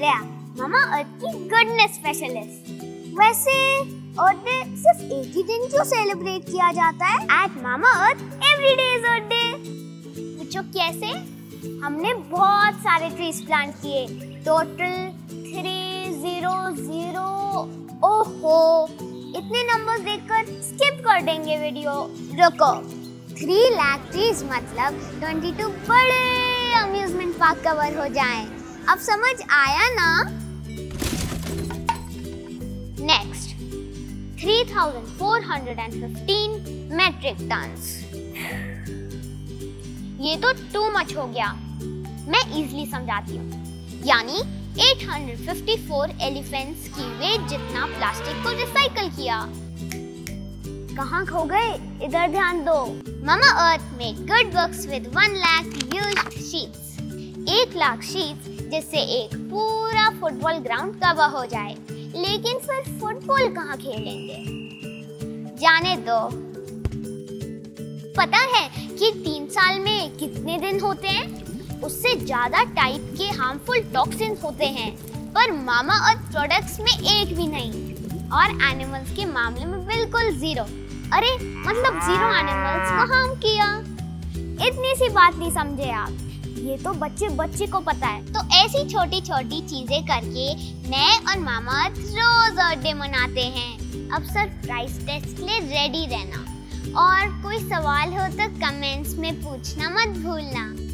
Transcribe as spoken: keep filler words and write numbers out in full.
श्रेया, मामा अर्थ की goodness specialist. वैसे अर्थ day सिर्फ एक ही दिन क्यों सेलिब्रेट किया जाता है? At Mamaearth every day is earth day. पूछो कैसे? हमने बहुत सारे ट्रीज प्लांट किए, टोटल थ्री जीरो जीरो। ओहो, इतने नंबर्स देखकर स्किप कर देंगे वीडियो। रुको, थ्री लाख ट्रीज मतलब ट्वेंटी टू बड़े अम्यूजमेंट पार्क कवर हो जाएं। अब समझ आया ना? Next, three thousand four hundred fifteen metric tons. ये तो टू मच हो गया। मैं इजीली समझाती हूँ। यानी आठ सौ चौवन एलिफेंट्स की वेट जितना प्लास्टिक को रिसाइकल किया। कहाँ खो गए? इधर ध्यान दो। Mamaearth made good works with one lakh used sheets. एक लाख शीट्स जिससे एक पूरा फुटबॉल ग्राउंड कवर हो जाए। लेकिन फिर फुटबॉल कहाँ खेलेंगे? जाने दो। पता है कि तीन साल में कितने दिन होते हैं? उससे ज्यादा टाइप के हार्मफुल टॉक्सिन्स होते हैं, पर मामा अर्थ प्रोडक्ट्स में एक भी नहीं। और एनिमल्स के मामले में बिल्कुल जीरो। अरे मतलब जीरो एनिमल्स को हार्म किया। इतनी सी बात नहीं समझे आप? ये तो बच्चे बच्चे को पता है। तो ऐसी छोटी छोटी चीजें करके मैं और मामा अर्थ रोज अर्थ डे मनाते हैं। अब सरप्राइज टेस्ट के लिए रेडी रहना। और कोई सवाल हो तो कमेंट्स में पूछना मत भूलना।